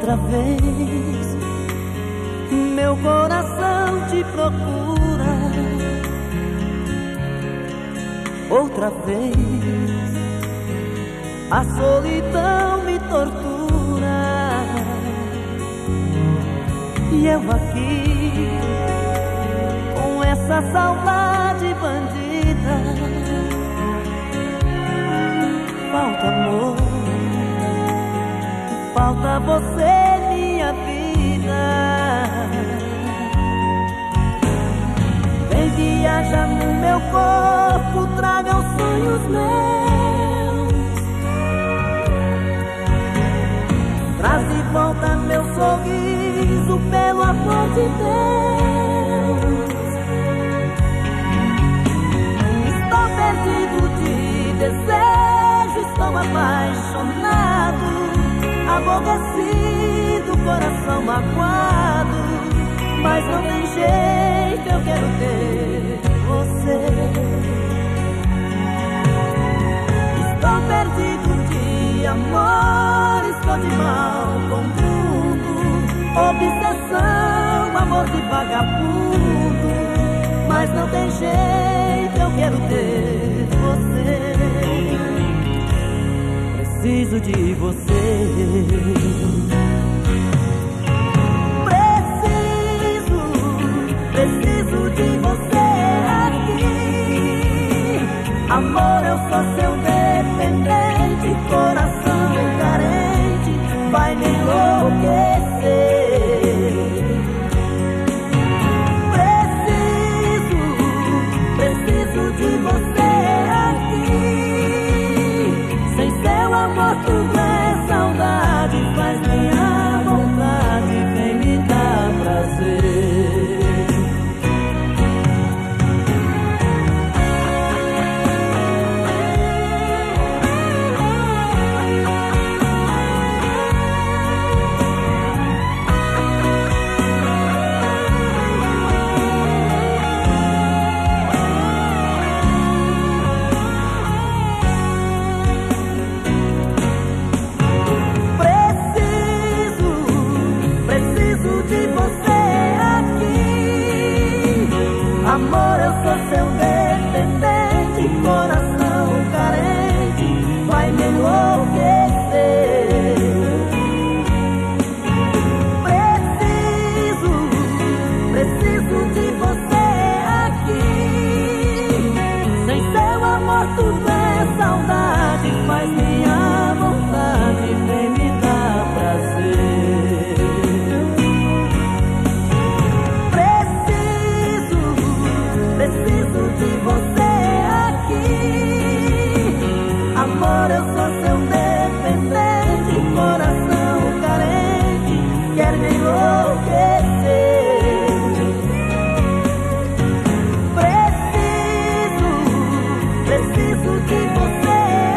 Outra vez meu coração te procura. Outra vez a solidão me tortura. E eu aqui com essa saudade bandida. Falta amor, falta você, minha vida. Vem viajar no meu corpo, traga os sonhos meus. Traz de volta meu sorriso, pelo amor de Deus. Estou perdido de desejo, estou apaixonado, aborrecido, coração magoado. Mas não tem jeito, eu quero ter você. Estou perdido de amor, estou de mal com o mundo. Obsessão, amor de vagabundo. Mas não tem jeito, eu quero ter você. Preciso de você. Preciso de você aqui. Amor, eu sou seu dependente, coração carente, vai me enlouquecer. Preciso de você aqui. Sem seu amor tudo é saudade, faz minha vontade, vem me dar prazer. Amor, eu sou seu dependente, coração carente, vai me enlouquecer. Preciso de você aqui. Sem seu amor tudo é saudade, faz minha vontade, vem me dar prazer. Preciso de você aqui. Amor, eu sou seu dependente, coração carente, quer me enlouquecer. Preciso de você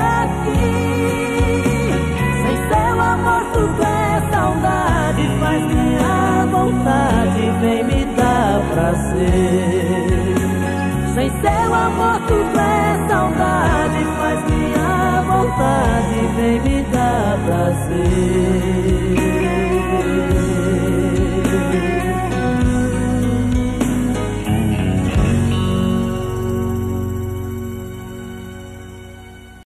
aqui. Sem seu amor tudo é saudade, faz minha vontade, vem me dar prazer. Sem seu amor tudo é saudade, faz minha vontade, vem me dar prazer.